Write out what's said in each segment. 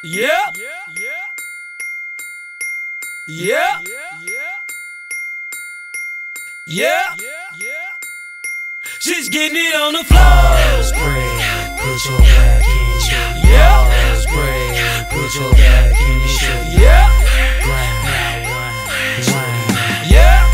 Yeah. Yeah. Yeah. She's getting it on the floor. Spray, put your back in shorty. Yeah. Spray, put your back in shorty. Yeah. Grind, wine, Yeah.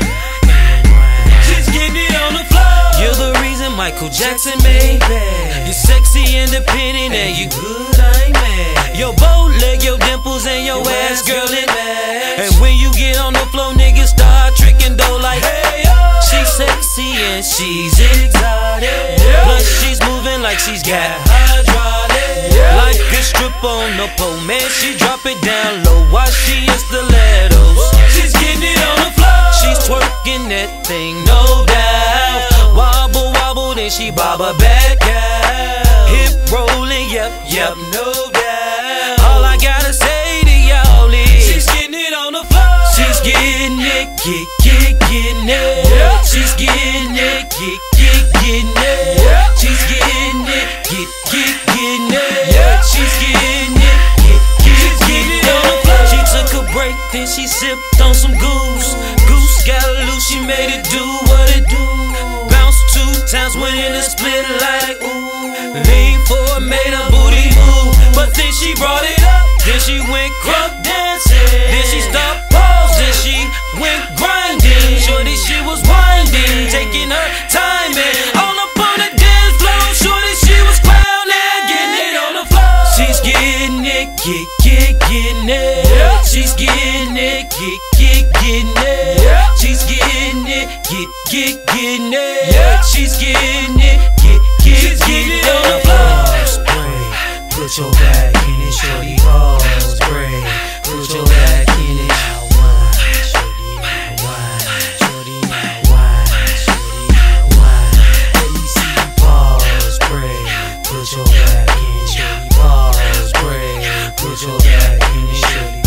wine. She's getting it on the floor. You're the reason Michael Jackson made bad. You're sexy, independent, and you good, I ain't mad. Your bow leg, your dimples, and your ass, girl, it match. And when you get on the floor, niggas start tricking dough like, hey, oh. She's sexy and she's exotic. Yeah. Plus she's moving like she's got hydraulic. Yeah. Like a strip on the pole, man, she drop it down low while she in stilettos. She's getting it on the floor. She's twerking that thing, no doubt. Wobble, wobble, then she bob her back out. Hip rolling, yep, no doubt. All I gotta say to y'all is she's getting it on the floor. She's getting it, getting it. Yeah. She's getting it, getting it. Yeah. She's getting it, getting it. Yeah. She's getting it, getting it on the floor. She took a break, then she sipped on some goose. Goose got loose, she made it do what it do. Bounced 2 times, went in a split like ooh. Lean forward, made a booty move, but then she brought it up. Then she went crunk dancing. Then she stopped pause. Then she went grinding. Shorty, she was winding, taking her time and all up on the dance floor. Shorty, she was clowning, getting it on the floor. She's getting it, getting it. Yeah. She's getting it, getting it. Yeah. She's getting it, getting it. Yeah. She's getting it, getting it on the floor. Spray, put your back in it, shorty. Balls, spray, put your back in it. Now wine, shorty, now wine, shorty, now wine, shorty, now wine. Let me see you balls, spray, put your back in it, shorty. Balls, spray, put your back in it, shorty.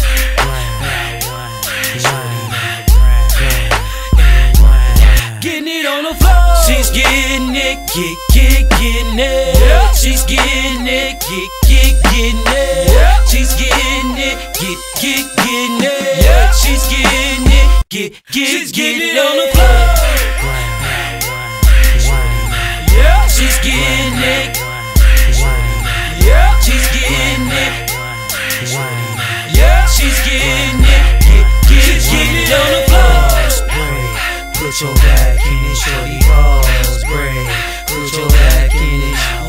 Grind, now wine, shorty, now grind, wine. Getting it on the floor. She's getting it, getting it. Yeah. She's getting it, getting it. Yeah. She's getting it, getting it. Yeah. She's getting it, getting it on the floor. Grind, now wine, Yeah. She's getting it. Yeah. She's getting it. Yeah. She's getting it, getting it on the floor. Spray, put your back in it, shorty. Balls, spray, put your back in it.